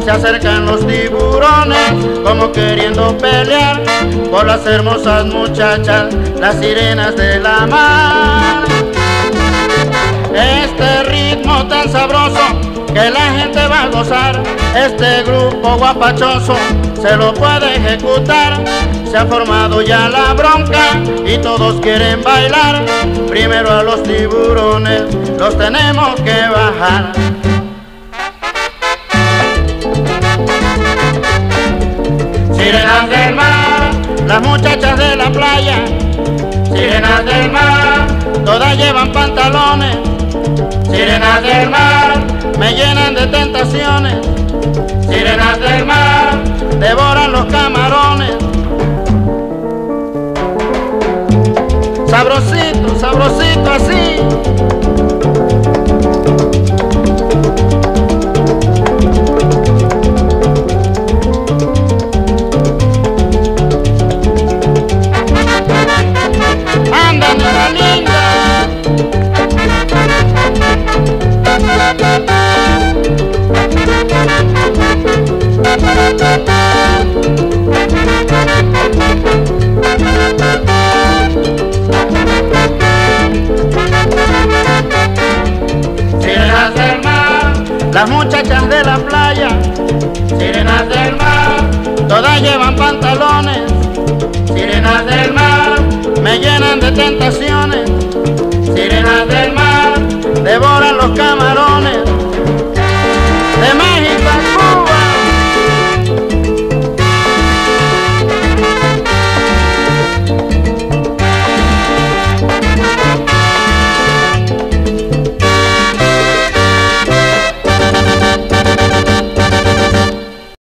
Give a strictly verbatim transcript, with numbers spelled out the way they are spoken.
se acercan los tiburones como queriendo pelear por las hermosas muchachas, las sirenas de la mar. Este ritmo tan sabroso que la gente va a gozar, este grupo guapachoso se lo puede ejecutar. Se ha formado ya la bronca y todos quieren bailar. Primero a los tiburones los tenemos que bajar. Sirenas del mar, las muchachas de la playa. Sirenas del mar, todas llevan pantalones. Sirenas del mar, me llenan de tentaciones. Sirenas del mar, devoran los camarones. Sabrosito, sabrosito así. Anda, niña linda. Sirenas del mar, las muchachas de la playa. Sirenas del mar, todas llevan pantalones. Sirenas del mar, me llenan de tentaciones.